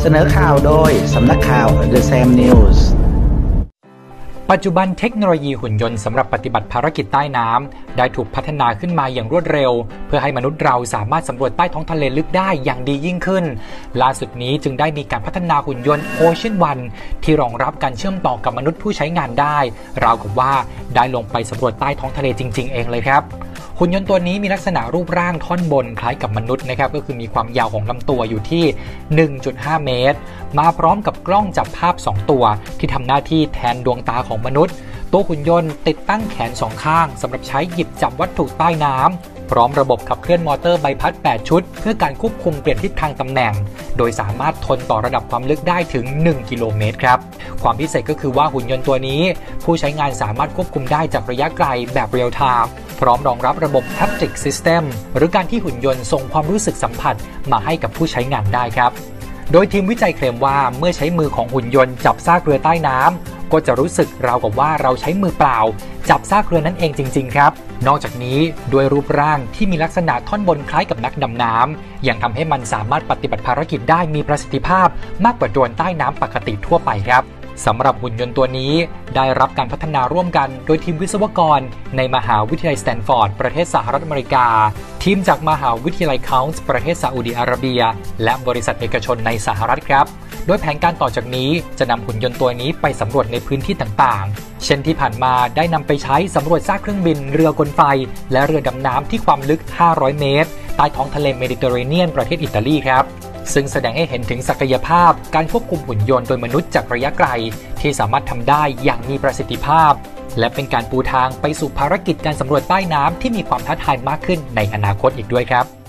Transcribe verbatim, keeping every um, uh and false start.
เสนอข่าวโดยสำนักข่าว The Sam News ปัจจุบันเทคโนโลยีหุ่นยนต์สำหรับปฏิบัติภารกิจใต้น้ำได้ถูกพัฒนาขึ้นมาอย่างรวดเร็วเพื่อให้มนุษย์เราสามารถสำรวจใต้ท้องทะเลลึกได้อย่างดียิ่งขึ้นล่าสุดนี้จึงได้มีการพัฒนาหุ่นยนต์ Ocean One ที่รองรับการเชื่อมต่อกับมนุษย์ผู้ใช้งานได้ราวกับว่าได้ลงไปสำรวจใต้ท้องทะเลจริงๆเองเลยครับหุ่นยนต์ตัวนี้มีลักษณะรูปร่างท่อนบนคล้ายกับมนุษย์นะครับก็คือมีความยาวของลำตัวอยู่ที่ หนึ่งจุดห้า เมตรมาพร้อมกับกล้องจับภาพสองตัวที่ทำหน้าที่แทนดวงตาของมนุษย์ตัวหุ่นยนต์ติดตั้งแขนสองข้างสำหรับใช้หยิบจับวัตถุใต้น้ำพร้อมระบบขับเคลื่อนมอเตอร์ใบพัดแปดชุดเพื่อการควบคุมเปลี่ยนทิศทางตำแหน่งโดยสามารถทนต่อระดับความลึกได้ถึงหนึ่งกิโลเมตรครับความพิเศษก็คือว่าหุ่นยนต์ตัวนี้ผู้ใช้งานสามารถควบคุมได้จากระยะไกลแบบเรียลไทม์พร้อมรองรับระบบ Haptic System หรือการที่หุ่นยนต์ส่งความรู้สึกสัมผัสมาให้กับผู้ใช้งานได้ครับโดยทีมวิจัยเคลมว่าเมื่อใช้มือของหุ่นยนต์จับซากเรือใต้น้ำก็จะรู้สึกราวกับว่าเราใช้มือเปล่าจับซากเรือนั่นเองจริงๆครับนอกจากนี้ด้วยรูปร่างที่มีลักษณะท่อนบนคล้ายกับนักดำน้ำยังทำให้มันสามารถปฏิบัติภารกิจได้มีประสิทธิภาพมากกว่าโดรนใต้น้ำปกติทั่วไปครับสำหรับหุ่นยนต์ตัวนี้ได้รับการพัฒนาร่วมกันโดยทีมวิศวกรในมหาวิทยาลัยสแตนฟอร์ดประเทศสหรัฐอเมริกาทีมจากมหาวิทยาลัยเคานส์ประเทศซาอุดิอาระเบียและบริษัทเอกชนในสหรัฐครับโดยแผนการต่อจากนี้จะนำหุ่นยนต์ตัวนี้ไปสำรวจในพื้นที่ต่างๆเช่นที่ผ่านมาได้นำไปใช้สำรวจซากเครื่องบินเรือกลไฟและเรือดำน้ำที่ความลึกห้าร้อยเมตรใต้ท้องทะเลเมดิเตอร์เรเนียนประเทศอิตาลีครับซึ่งแสดงให้เห็นถึงศักยภาพการควบคุมหุ่นยนต์โดยมนุษย์จากระยะไกลที่สามารถทำได้อย่างมีประสิทธิภาพและเป็นการปูทางไปสู่ภารกิจการสำรวจใต้น้ำที่มีความท้าทายมากขึ้นในอนาคตอีกด้วยครับ